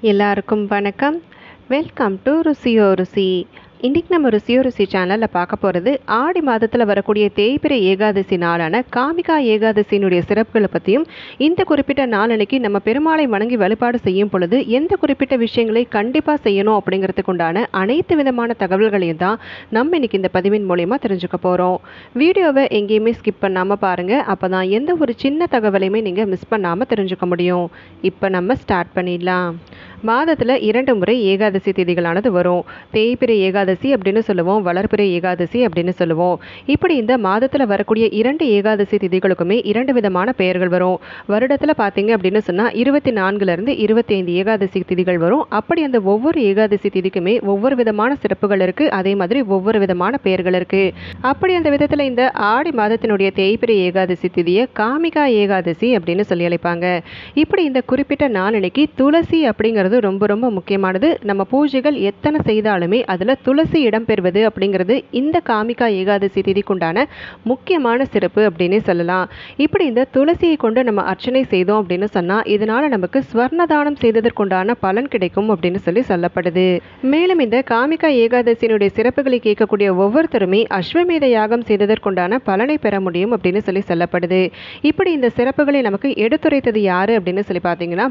எல்லாருக்கும் வணக்கம். Welcome to ருசியோ ருசி. இன்றைக்கி நம்ம ருசியோ ருசி சேனலில் பார்க்க போகிறது ஆடி மாதத்தில் வரக்கூடிய தேய்பிறை ஏகாதசி நாளான காமிகா ஏகாதசியினுடைய சிறப்புகளை பற்றியும், இந்த குறிப்பிட்ட நாளன்னைக்கு நம்ம பெருமாளை வணங்கி வழிபாடு செய்யும் பொழுது எந்த குறிப்பிட்ட விஷயங்களை கண்டிப்பாக செய்யணும் அப்படிங்கிறதுக்கு உண்டான அனைத்து விதமான தகவல்களையும் தான் நம்ம இன்றைக்கி இந்த பதிவின் மூலயமா தெரிஞ்சுக்க போகிறோம். வீடியோவை எங்கேயுமே ஸ்கிப் பண்ணாமல் பாருங்கள். அப்போ தான் எந்த ஒரு சின்ன தகவலையுமே நீங்கள் மிஸ் பண்ணாமல் தெரிஞ்சுக்க முடியும். இப்போ நம்ம ஸ்டார்ட் பண்ணிடலாம். மாதத்தில் 2 முறை ஏகாதசி திதிகளானது வரும். தேய்பிறை ஏகாதசி அப்படின்னு சொல்லுவோம், வளர்பிறை ஏகாதசி அப்படின்னு சொல்லுவோம். இப்படி இந்த மாதத்தில் வரக்கூடிய 2 ஏகாதசி திதிகளுக்குமே 2 விதமான பெயர்கள் வரும். வருடத்தில் பார்த்தீங்க அப்படின்னு சொன்னால் 24லேருந்து 25 ஏகாதசி திதிகள் வரும். அப்படி அந்த ஒவ்வொரு ஏகாதசி திதிக்குமே ஒவ்வொரு விதமான சிறப்புகள் இருக்குது. அதே மாதிரி ஒவ்வொரு விதமான பெயர்கள் இருக்குது. அப்படி அந்த விதத்தில் இந்த ஆடி மாதத்தினுடைய தேய்பிறை ஏகாதசி திதியை காமிகா ஏகாதசி அப்படின்னு சொல்லி அழைப்பாங்க. இப்படி இந்த குறிப்பிட்ட நாளன்னைக்கு துளசி அப்படிங்கிறது ரொம்ப ரொம்ப முக்கியமானது. நம்ம பூஜைகள் எத்தனை செய்தாலுமே அதில் துளசி இடம்பெறுவது அப்படிங்கிறது இந்த காமிகா ஏகாதசி திதிக்குண்டான முக்கியமான சிறப்பு அப்படின்னு சொல்லலாம். இப்படி இந்த துளசியை கொண்டு நம்ம அர்ச்சனை செய்தோம் அப்படின்னு சொன்னால் இதனால் நமக்கு ஸ்வர்ணதானம் செய்ததற்குண்டான பலன் கிடைக்கும் அப்படின்னு சொல்லப்படுது. மேலும் இந்த காமிகா ஏகாதசியினுடைய சிறப்புகளை கேட்கக்கூடிய ஒவ்வொருத்தருமே அஸ்வமேத யாகம் செய்ததற்குண்டான பலனை பெற முடியும் அப்படின்னு சொல்லப்படுது. இப்படி இந்த சிறப்புகளை நமக்கு எடுத்துரைத்தது யாரு அப்படின்னு சொல்லி பார்த்தீங்கன்னா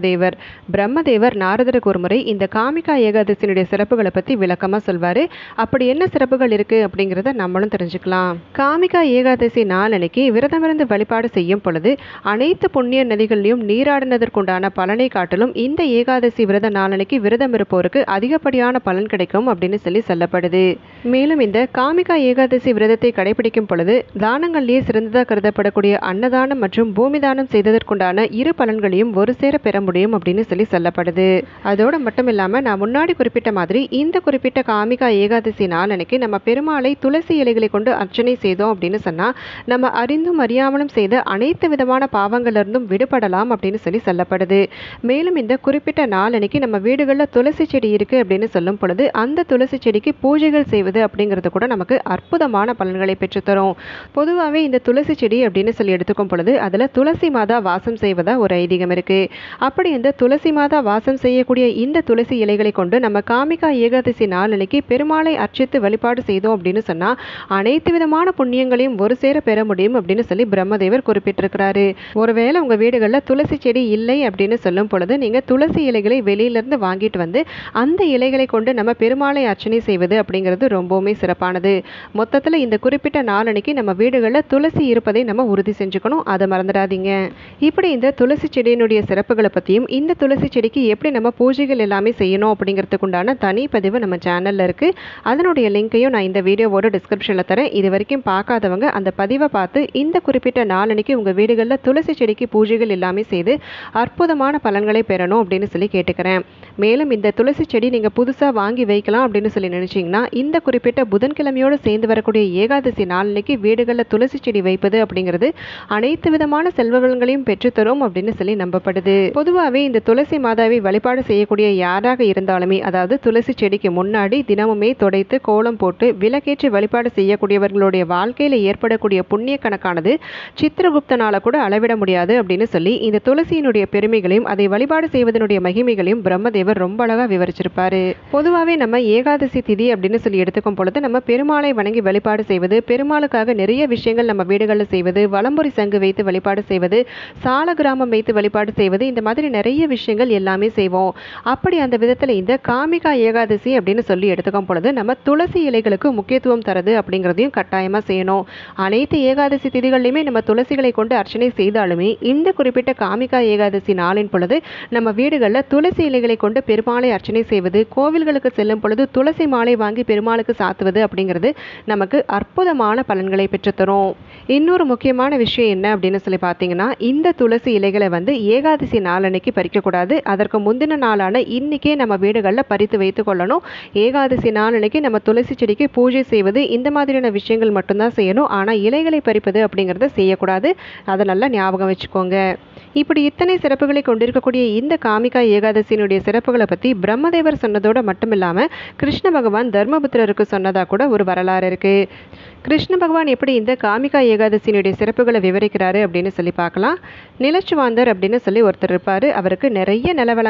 பிரம்மதேவர் நாரதருக்கு ஒரு முறை இந்த காமிகா ஏகாதசியினுடைய சிறப்புகளை பற்றி விளக்கமாக சொல்வார். அப்படி என்ன சிறப்புகள் இருக்குது அப்படிங்கிறத நம்மளும் தெரிஞ்சுக்கலாம். காமிகா ஏகாதசி நாளன்னைக்கு விரதமிருந்து வழிபாடு செய்யும் பொழுது அனைத்து புண்ணிய நதிகளிலும் நீராடினதற்குண்டான பலனை காட்டிலும் இந்த ஏகாதசி விரத நாளன்னைக்கு விரதம் இருப்போருக்கு அதிகப்படியான பலன் கிடைக்கும் அப்படின்னு சொல்லப்படுது. மேலும் இந்த காமிகா ஏகாதசி விரதத்தை கடைபிடிக்கும் பொழுது தானங்களிலேயே சிறந்ததாக கருதப்படக்கூடிய அன்னதானம் மற்றும் பூமிதானம் செய்ததற்குண்டான 2 பலன்களையும் ஒரு சேர பெற முடியும் அப்படின்னு சொல்லப்படுது. அதோடு மட்டும் இல்லாமல் நான் முன்னாடி குறிப்பிட்ட மாதிரி இந்த குறிப்பிட்ட காமிகா ஏகாதசி நாளன்னைக்கு நம்ம பெருமாளை துளசி இலைகளை கொண்டு அர்ச்சனை செய்தோம் அப்படின்னு சொன்னால் நம்ம அறிந்தும் அறியாமலும் செய்த அனைத்து விதமான பாவங்களிலிருந்தும் விடுபடலாம் அப்படின்னு சொல்லப்படுது. மேலும் இந்த குறிப்பிட்ட நாளன்னைக்கு நம்ம வீடுகளில் துளசி செடி இருக்குது அப்படின்னு சொல்லும் பொழுது அந்த துளசி செடிக்கு பூஜைகள் செய்வது அப்படிங்கிறது கூட நமக்கு அற்புதமான பலன்களை பெற்றுத்தரும். பொதுவாகவே இந்த துளசி செடி அப்படின்னு சொல்லி எடுத்துக்கும் பொழுது அதில் துளசி மாதா வாசம் செய்வதா ஒரு ஐதீகம் இருக்குது. அப்படி இந்த துளசி மாதா வாசம் செய்யக்கூடிய இந்த துளசி இலைகளை கொண்டு நம்ம காமிகா ஏகாதசி நாளன்னைக்கு பெருமாளை அர்ச்சித்து வழிபாடு செய்தோம் அப்படின்னு சொன்னால் அனைத்து விதமான புண்ணியங்களையும் ஒரு சேர பெற முடியும் அப்படின்னு சொல்லி பிரம்மதேவர் குறிப்பிட்டிருக்கிறாரு. ஒருவேளை உங்கள் வீடுகளில் துளசி செடி இல்லை அப்படின்னு சொல்லும் பொழுது நீங்கள் துளசி இலைகளை வெளியிலேருந்து வாங்கிட்டு வந்து அந்த இலைகளை கொண்டு நம்ம பெருமாளை அர்ச்சனை செய்வது அப்படிங்கிறது ரொம்பவுமே சிறப்பானது. மொத்தத்தில் இந்த குறிப்பிட்ட நாளன்னைக்கு நம்ம வீடுகளில் துளசி இருப்பதை நம்ம உறுதி செஞ்சுக்கணும், அதை மறந்துடாதீங்க. இப்படி இந்த துளசி செடியினுடைய சிறப்புகளை பற்றியும் இந்த துளசி செடிக்கு எப்படி நம்ம பூஜைகள் எல்லாமே செய்யணும் அப்படிங்கிறதுக்கு உண்டான தனி பதிவு நம்ம சேனலில் இருக்குது. அதனுடைய லிங்கையும் நான் இந்த வீடியோவோட டிஸ்கிரிப்ஷனில் தரேன். இது வரைக்கும் பார்க்காதவங்க அந்த பதிவை பார்த்து இந்த குறிப்பிட்ட நாளன்னைக்கு உங்கள் வீடுகளில் துளசி செடிக்கு பூஜைகள் எல்லாமே செய்து அற்புதமான பலன்களை பெறணும் அப்படின்னு சொல்லி கேட்டுக்கிறேன். மேலும் இந்த துளசி செடி நீங்கள் புதுசாக வாங்கி வைக்கலாம் அப்படின்னு சொல்லி நினச்சிங்கன்னா இந்த குறிப்பிட்ட புதன்கிழமையோடு சேர்ந்து வரக்கூடிய ஏகாதசி நாளன்னைக்கு வீடுகளில் துளசி செடி வைப்பது அப்படிங்கிறது அனைத்து விதமான செல்வ வளங்களையும் பெற்றுத்தரும் அப்படின்னு சொல்லி நம்பப்படுது. பொதுவாகவே இந்த துளசி மாதாவை வழிபாடு செய்யக்கூடிய யாராக இருந்தாலுமே, அதாவது துளசி செடிக்கு முன்னாடி தினமுமே துடைத்து கோலம் போட்டு விளக்கேற்றி வழிபாடு செய்யக்கூடியவர்களுடைய வாழ்க்கையில் ஏற்படக்கூடிய புண்ணிய கணக்கானது சித்திரகுப்தனால கூட அளவிட முடியாது அப்படின்னு சொல்லி இந்த துளசியினுடைய பெருமைகளையும் அதை வழிபாடு செய்வதனுடைய மகிமைகளையும் பிரம்மதேவர் ரொம்ப அழகாக விவரிச்சிருப்பாரு. பொதுவாகவே நம்ம ஏகாதசி திதி அப்படின்னு சொல்லி எடுத்துக்கும் பொழுது நம்ம பெருமாளை வணங்கி வழிபாடு செய்வது, பெருமாளுக்காக நிறைய விஷயங்கள் நம்ம வீடுகளில் செய்வது, வலம்புரி சங்கு வைத்து வழிபாடு செய்வது, சால கிராமம் வைத்து வழிபாடு செய்வது, இந்த மாதிரி நிறைய விஷயங்கள் எல்லாமே செய்வோம். அப்படி அந்த விதத்தில் இந்த காமிகா ஏகாதசி அப்படின்னு சொல்லி எடுத்துக்கும் பொழுது நம்ம துளசி இலைகளுக்கு முக்கியத்துவம் தரது அப்படிங்கிறதையும் கட்டாயமாக செய்யணும். அனைத்து ஏகாதசி திதிகளிலுமே நம்ம துளசிகளை கொண்டு அர்ச்சனை செய்தாலுமே இந்த குறிப்பிட்ட காமிகா ஏகாதசி நாளின் பொழுது நம்ம வீடுகளில் துளசி இலைகளை கொண்டு பெருமாளை அர்ச்சனை செய்வது, கோவில்களுக்கு செல்லும் பொழுது துளசி மாலை வாங்கி பெருமாளுக்கு சாத்துவது அப்படிங்கிறது நமக்கு அற்புதமான பலன்களை பெற்றுத்தரும். இன்னொரு முக்கியமான விஷயம் என்ன அப்படின்னு சொல்லி பார்த்தீங்கன்னா, இந்த துளசி இலைகளை ஏகாதசி நாளன்னைக்கு பறிக்கக்கூடாது. அதற்கு முந்தின நாளான இன்னைக்கே நம்ம வீடுகளில் பறித்து வைத்து கொள்ளணும். ஏகாதசி நாளன்னைக்கு நம்ம துளசி செடிக்கு பூஜை செய்வது இந்த மாதிரியான விஷயங்கள் மட்டும்தான் செய்யணும். ஆனால் இலைகளை பறிப்பது அப்படிங்கிறத செய்யக்கூடாது. அதை நல்லா ஞாபகம் வச்சுக்கோங்க. இப்படி இத்தனை சிறப்புகளை கொண்டிருக்கக்கூடிய இந்த காமிகா ஏகாதசியினுடைய சிறப்புகளை பற்றி பிரம்மதேவர் சொன்னதோடு மட்டும் இல்லாமல் கிருஷ்ண பகவான் தர்மபுத்திரருக்கு சொன்னதாக கூட ஒரு வரலாறு இருக்குது. கிருஷ்ண பகவான் எப்படி இந்த காமிகா ஏகாதசியினுடைய சிறப்புகளை விவரிக்கிறாரு அப்படின்னு சொல்லி பார்க்கலாம். நிலச்சுவாந்தர் அப்படின்னு சொல்லி ஒருத்தர் இருப்பார். அவருக்கு நிறைய நிலவளங்கள்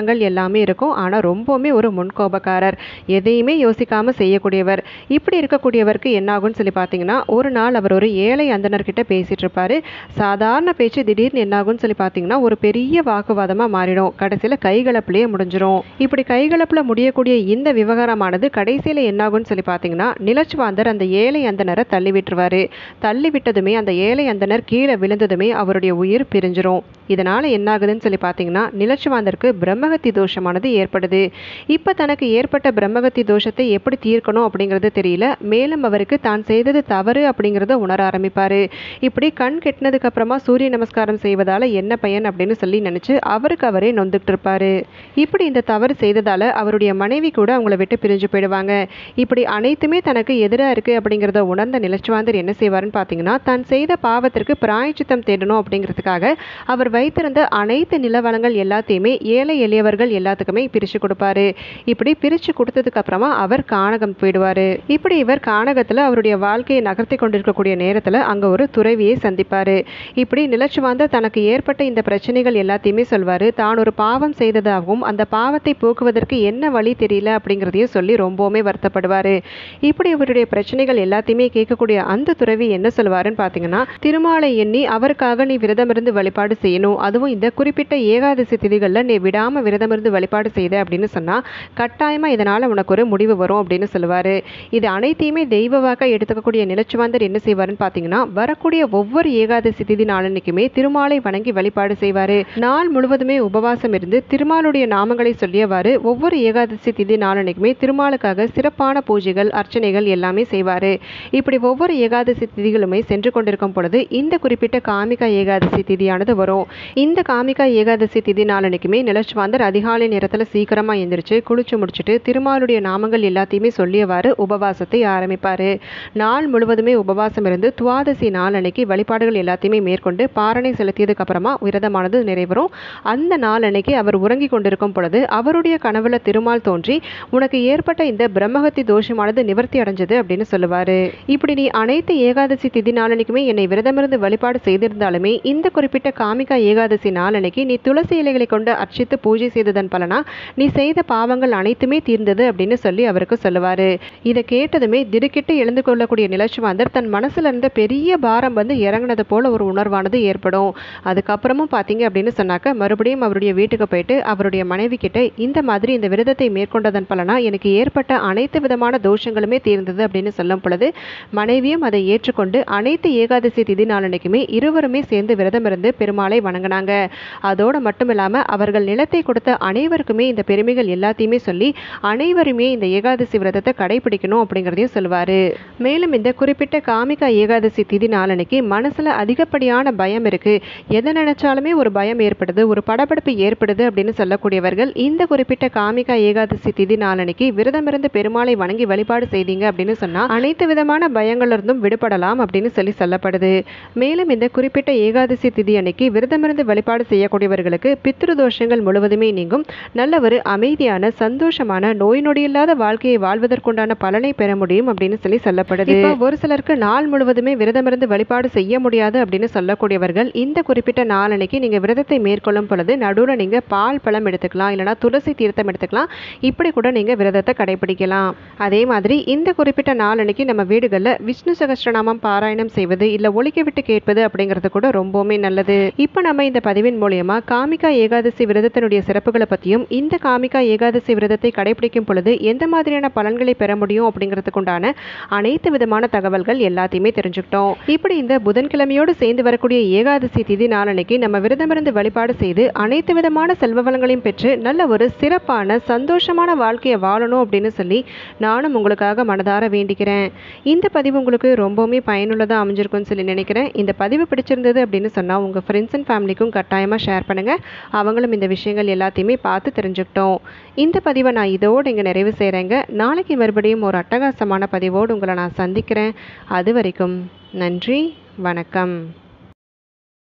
குணநலங்கள் எல்லாமே இருக்கும். ஆனால் ரொம்பவுமே ஒரு முன்கோபக்காரர், எதையுமே யோசிக்காமல் செய்யக்கூடியவர். இப்படி இருக்கக்கூடியவருக்கு என்னாகும்னு சொல்லி பார்த்தீங்கன்னா, ஒரு நாள் அவர் ஒரு ஏழை அந்தணர்கிட்ட பேசிகிட்டு இருப்பார். சாதாரண பேச்சு திடீர்னு என்னாகும்னு சொல்லி பார்த்தீங்கன்னா, ஒரு பெரிய வாக்குவாதமாக மாறிடும். கடைசியில் கைகலப்பிலேயே முடிஞ்சிடும். இப்படி கைகலப்பில் முடியக்கூடிய இந்த விவகாரமானது கடைசியில் என்னாகும்னு சொல்லி பார்த்தீங்கன்னா, நிலச்சுவாந்தர் அந்த ஏழை அந்தணரை தள்ளி விட்டுருவார். தள்ளி விட்டதுமே அந்த ஏழை அந்தணர் கீழே விழுந்ததுமே அவருடைய உயிர் பிரிஞ்சிரும். இதனால் என்னாகுதுன்னு சொல்லி பார்த்தீங்கன்னா, நிலச்சுவாந்தருக்கு பிரம்மகத்தி தோஷமானது ஏற்படுது. இப்போ தனக்கு ஏற்பட்ட பிரம்மகத்தி தோஷத்தை எப்படி தீர்க்கணும் அப்படிங்கிறது தெரியல. மேலும் அவருக்கு தான் செய்தது தவறு அப்படிங்கிறத உணர ஆரம்பிப்பார். இப்படி கண் கெட்டினதுக்கு அப்புறமா சூரிய நமஸ்காரம் செய்வதால் என்ன பயன் அப்படின்னு சொல்லி நினச்சி அவருக்கு அவரே நொந்துட்டு இருப்பார். இப்படி இந்த தவறு செய்ததால் அவருடைய மனைவி கூட அவங்கள விட்டு பிரிஞ்சு போயிடுவாங்க. இப்படி அனைத்துமே தனக்கு எதிராக இருக்குது அப்படிங்கிறத உணர்ந்த நிலச்சுவாந்தர் என்ன செய்வார்னு பார்த்தீங்கன்னா, தான் செய்த பாவத்திற்கு பிராயச்சித்தம் தேடணும் அப்படிங்கிறதுக்காக அவர் வைத்திருந்த அனைத்து நிலவளங்கள் எல்லாத்தையுமே ஏழை எளியவர்கள் எல்லாத்துக்குமே பிரித்து கொடுப்பாரு. இப்படி பிரித்து கொடுத்ததுக்கு அப்புறமா அவர் கானகம் போயிடுவார். இப்படி இவர் கானகத்தில் அவருடைய வாழ்க்கையை நகர்த்தி கொண்டிருக்கக்கூடிய நேரத்தில் அங்கே ஒரு துறவியை சந்திப்பார். இப்படி நிலச்சுவாந்தர் தனக்கு ஏற்பட்ட இந்த பிரச்சனைகள் எல்லாத்தையுமே சொல்வார். தான் ஒரு பாவம் செய்ததாகவும் அந்த பாவத்தை போக்குவதற்கு என்ன வழி தெரியல அப்படிங்கிறதையும் சொல்லி ரொம்பவுமே வருத்தப்படுவார். இப்படி இவருடைய பிரச்சனைகள் எல்லாத்தையுமே கேட்கக்கூடிய அந்த துறவி என்ன சொல்வாருன்னு பார்த்தீங்கன்னா, திருமாலை எண்ணி அவருக்காக நீ விரதமிருந்து வழிபாடு செய்யணும். அதுவும் இந்த குறிப்பிட்ட ஏகாதசி திதிகளில் நீ விடாமல் விரதமிருந்து வழிபாடு செய்த அப்படின்னு சொன்னால் கட்டாயமாக இதனால் உனக்கு ஒரு முடிவு வரும் அப்படின்னு சொல்லுவார். இது அனைத்தையுமே தெய்வ வாக்கா எடுத்துக்கக்கூடிய நிலச்சுவாந்தர் என்ன செய்வாருன்னு பார்த்தீங்கன்னா, வரக்கூடிய ஒவ்வொரு ஏகாதசி திதி நாளன்னைக்குமே திருமாலை வணங்கி வழிபாடு செய்வார். நாள் முழுவதுமே உபவாசம் இருந்து திருமாலுடைய நாமங்களை சொல்லியவாறு ஒவ்வொரு ஏகாதசி திதி நாளன்னைக்குமே திருமாலுக்காக சிறப்பான பூஜைகள் அர்ச்சனைகள் எல்லாமே செய்வார். இப்படி ஒவ்வொரு ஏகாதசி திதிகளுமே சென்று கொண்டிருக்கும் பொழுது இந்த குறிப்பிட்ட காமிகா ஏகாதசி திதியானது வரும். இந்த காமிகா ஏகாதசி திதி நாளன்னைக்குமே நிலச்சுவாந்தர் அதிகாலை நேரத்தில் சீக்கிரமாக எந்திரிச்சு குளிச்சு முடிச்சுட்டு திருமாலுடைய நாமங்கள் எல்லாத்தையுமே சொல்லியவாறு உபவாசத்தை ஆரம்பிப்பார். நாள் முழுவதுமே உபவாசம் இருந்து துவாதசி நாள் அன்னைக்கு வழிபாடுகள் எல்லாத்தையுமே மேற்கொண்டு பாரணை செலுத்தியதுக்கு அப்புறமா விரதமானது நிறைவரும். அந்த நாள் அன்னைக்கு அவர் உறங்கி கொண்டிருக்கும் பொழுது அவருடைய கனவுல திருமால் தோன்றி உனக்கு ஏற்பட்ட இந்த பிரம்மகத்தி தோஷமானது நிவர்த்தி அடைஞ்சது அப்படின்னு சொல்லுவார். இப்படி நீ அனைத்து ஏகாதசி திதி நாளன்னைக்குமே என்னை விரதமிருந்து வழிபாடு செய்திருந்தாலுமே இந்த குறிப்பிட்ட காமிகா ஏகாதசி நாளன்னைக்கு நீ துளசி இலைகளை கொண்டு அர்ச்சித்து பூஜை செய்ததன் பலனா நீ செய்த பாவங்கள் அனைத்துமே தீர்ந்தது அப்படின்னு சொல்லி அவருக்கு சொல்லுவார். இதை கேட்டதுமே திடுக்கிட்டு எழுந்து கொள்ளக்கூடிய நிலச்சுவாந்தர் தன் மனசுல இருந்த பெரிய பாரம் வந்து இறங்கினது போல ஒரு உணர்வானது ஏற்படும். அதுக்கப்புறமும் பார்த்தீங்க அப்படின்னு சொன்னாக்க மறுபடியும் அவருடைய வீட்டுக்கு போயிட்டு அவருடைய மனைவி கிட்ட இந்த மாதிரி இந்த விரதத்தை மேற்கொண்டதன் பலனா எனக்கு ஏற்பட்ட அனைத்து விதமான தோஷங்களுமே தீர்ந்தது அப்படின்னு சொல்லும் பொழுது மனைவியும் அதை ஏற்றுக்கொண்டு அனைத்து ஏகாதசி திதி நாளன்னைக்குமே இருவருமே சேர்ந்து விரதம் இருந்து பெருமாளை வணங்கினாங்க. அதோடு மட்டும் இல்லாமல் அவர்கள் நிலத்தை கொடுத்த அனைவருக்குமே இந்த பெருமைகள் எல்லாத்தையுமே சொல்லி அனைவருமே இந்த ஏகாதசி விரதத்தை கடைபிடிக்கணும் அப்படிங்கிறதையும் சொல்லுவார். மேலும் இந்த குறிப்பிட்ட காமிகா ஏகாதசி திதி நாளன்னைக்கு மனசில் அதிகப்படியான பயம் இருக்குது, எதை நினைச்சாலுமே ஒரு பயம் ஏற்படுது, ஒரு படபடப்பு ஏற்படுது அப்படின்னு சொல்லக்கூடியவர்கள் இந்த குறிப்பிட்ட காமிகா ஏகாதசி திதி நாளன்னைக்கு விரதமிருந்து பெருமாளை வணங்கி வழிபாடு செய்தீங்க அப்படின்னு சொன்னால் அனைத்து விதமான பயங்களிலிருந்தும் விடுபடலாம் அப்படின்னு சொல்லப்படுது. மேலும் இந்த குறிப்பிட்ட ஏகாதசி திதி அன்னைக்கு விரதமிருந்து வழிபாடு செய்யக்கூடியவர்களுக்கு பித்ரு தோஷங்கள் முழுவதுமே நீங்கும், நல்ல ஒரு அமைதியான சந்தோஷமான நோய் நொடியில்லாத வாழ்க்கையை வாழ்வதற்குண்டான பலனை பெற முடியும் அப்படின்னு சொல்லப்படுது. ஒரு சிலருக்கு நாள் முழுவதுமே விரதமிருந்து வழிபாடு செய்ய முடியாது அப்படின்னு சொல்லக்கூடியவர்கள் இந்த குறிப்பிட்ட நாள் அன்னைக்கு நீங்க விரதத்தை மேற்கொள்ளும் பொழுது நடுவில் நீங்க பால் பழம் எடுத்துக்கலாம், இல்லைனா துளசி தீர்த்தம் எடுத்துக்கலாம். இப்படி கூட நீங்க விரதத்தை கடைபிடிக்கலாம். அதே மாதிரி இந்த குறிப்பிட்ட நாள் அன்னைக்கு நம்ம வீடுகளில் விஷ்ணு சகஸ்ரநாமம் பாராயணம் செய்வது இல்லை ஒலிக்க விட்டு கேட்பது அப்படிங்கிறது கூட ரொம்பவுமே நல்லது. இப்போ நம்ம இந்த பதிவின் மூலமா காமிகா ஏகாதசி விரதத்தினுடைய சிறப்புகளை பற்றியும் இந்த காமிகா ஏகாதசி விரதத்தை கடைபிடிக்கும் பொழுது எந்த மாதிரியான பலன்களை பெற முடியும் அப்படிங்கிறதுக்கு உண்டான அனைத்து விதமான தகவல்கள் எல்லாத்தையுமே தெரிஞ்சுக்கிட்டோம். இப்படி இந்த புதன்கிழமையோடு சேர்ந்து வரக்கூடிய ஏகாதசி திதி நாளன்னைக்கு நம்ம விரதமிருந்து வழிபாடு செய்து அனைத்து விதமான செல்வ வளங்களையும் பெற்று நல்ல ஒரு சிறப்பான சந்தோஷமான வாழ்க்கையை வாழணும் அப்படின்னு சொல்லி நானும் உங்களுக்காக மனதார வேண்டிக்கிறேன். இந்த பதிவு உங்களுக்கு ரொம்பவுமே பயனுள்ளதாக அமைஞ்சிருக்கும்னு சொல்லி நினைக்கிறேன். இந்த பதிவு பிடிச்சிருந்தது அப்படின்னு சொன்னால் உங்கள் ஃப்ரெண்ட்ஸ் அண்ட் ஃபேமிலிக்கும் கட்டாயமாக ஷேர் பண்ணுங்கள். அவங்களும் இந்த விஷயங்கள் எல்லாத்தையுமே பார்த்து தெரிஞ்சுக்கிட்டோம். இந்த பதிவை நான் இதோடு இங்கே நிறைவு செய்கிறேங்க. நாளைக்கு மறுபடியும் ஒரு அட்டகாசமான பதிவோடு உங்களை நான் சந்திக்கிறேன். அது வரைக்கும் நன்றி, வணக்கம்.